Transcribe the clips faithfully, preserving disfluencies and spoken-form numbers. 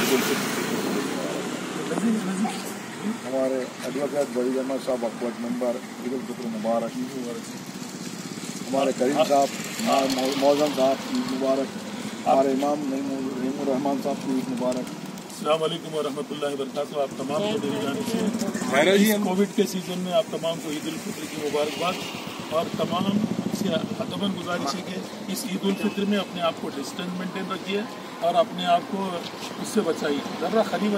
ईद उल फित्र। हमारे एडवोकेट बड़ी अहमद साहब अकबर मेंबर ईद उल फित्र मुबारक। हमारे करीम साहब मौजम साहब ईद मुबारक। हमारे इमाम नईमुर रहमान साहब की ईद मुबारक। अस्सलाम वालेकुम व रहमतुल्लाहि व बरकातहू। आप तमाम को मेरी जानिब से कोविड के सीजन में आप तमाम को ईद उल फित्र की मुबारकबाद और तमाम से अदबन गुजारिश है कि इस ईद उल फित्र में अपने आप को डिस्टेंस मेंटेन रखिए और अपने आप को उससे बचाइए। ज़रा खरीब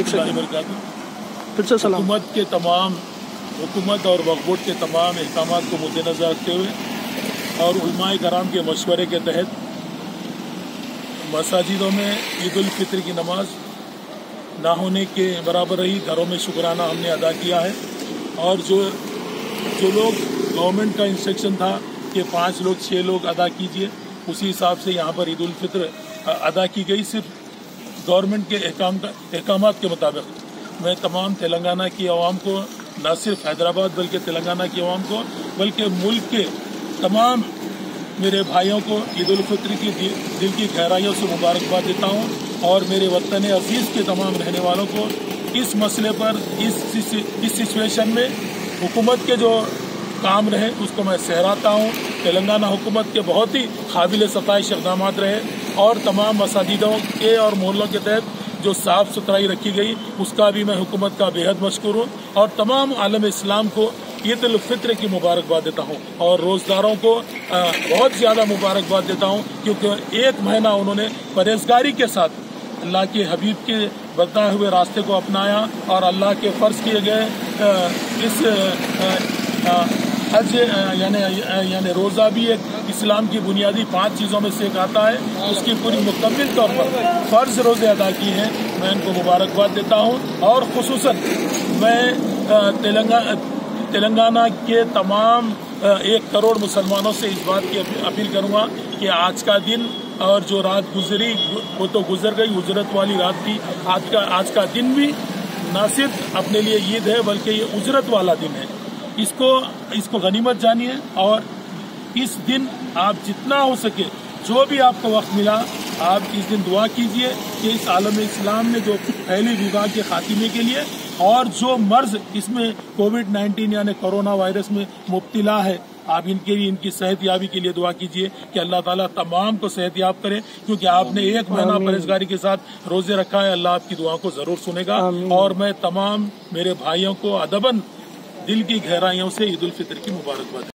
हुकूमत के तमाम हुकूमत और वक्फ बोर्ड के तमाम अहकामात को मद्देनज़र रखते हुए और उलमाए कराम के मशवरे के तहत मसाजिदों में ईद उल फित्र की नमाज ना होने के बराबर रही। घरों में शुक्राना हमने अदा किया है और जो जो लोग गवर्नमेंट का इंस्ट्रक्शन था कि पाँच लोग छः लोग अदा कीजिए, उसी हिसाब से यहाँ पर ईद उल फित्र अदा की गई, सिर्फ गवर्नमेंट के अहकाम अहकामात के मुताबिक। मैं तमाम तेलंगाना की आवाम को, न सिर्फ हैदराबाद बल्कि तेलंगाना की आवाम को, बल्कि मुल्क के तमाम मेरे भाइयों को ईद उल फित्र की दिल की गहराइयों से मुबारकबाद देता हूँ और मेरे वतन अजीज़ के तमाम रहने वालों को इस मसले पर, इस इस सिचुएशन में हुकूमत के जो काम रहे उसको मैं सहराता हूँ। तेलंगाना हुकूमत के बहुत ही काबिल सताइश इक़दाम रहे और तमाम मसाजिदों के और मोहल्लों के तहत जो साफ़ सुथराई रखी गई उसका भी मैं हुकूमत का बेहद मशकूर हूँ और तमाम आलम इस्लाम को ईद उल फित्र की मुबारकबाद देता हूँ और रोज़दारों को बहुत ज़्यादा मुबारकबाद देता हूँ क्योंकि एक महीना उन्होंने परहेजगारी के साथ अल्लाह के हबीब के बताए हुए रास्ते को अपनाया और अल्लाह के फ़र्ज किए गए इस हज यानी यानी रोज़ा भी एक इस्लाम की बुनियादी पांच चीज़ों में से एक आता है, उसकी पूरी मुकम्मल तौर पर फ़र्ज रोज़े अदा किए हैं। मैं इनको मुबारकबाद देता हूँ और ख़ुसूसन मैं तेलंगाना तेलंगाना के तमाम एक करोड़ मुसलमानों से इस बात की अपील करूँगा कि आज का दिन और जो रात गुजरी वो तो गुजर गई, उजरत वाली रात थी। आज का आज का दिन भी न सिर्फ अपने लिए ईद है बल्कि ये उजरत वाला दिन है। इसको इसको गनीमत जानिए और इस दिन आप जितना हो सके जो भी आपको वक्त मिला आप इस दिन दुआ कीजिए कि इस आलम इस्लाम में जो फैली विबा के खात्मे के लिए और जो मर्ज इसमें कोविड नाइन्टीन यानी कोरोना वायरस में मुब्तला है, आप इनके लिए इनकी सेहत याबी के लिए दुआ कीजिए कि अल्लाह ताला तमाम को सेहत याब करे क्योंकि आपने एक महीना परहेजगारी के साथ रोजे रखा है। अल्लाह आपकी दुआ को जरूर सुनेगा और मैं तमाम मेरे भाइयों को अदबन दिल की गहराइयों से ईद उल फित्र की मुबारकबाद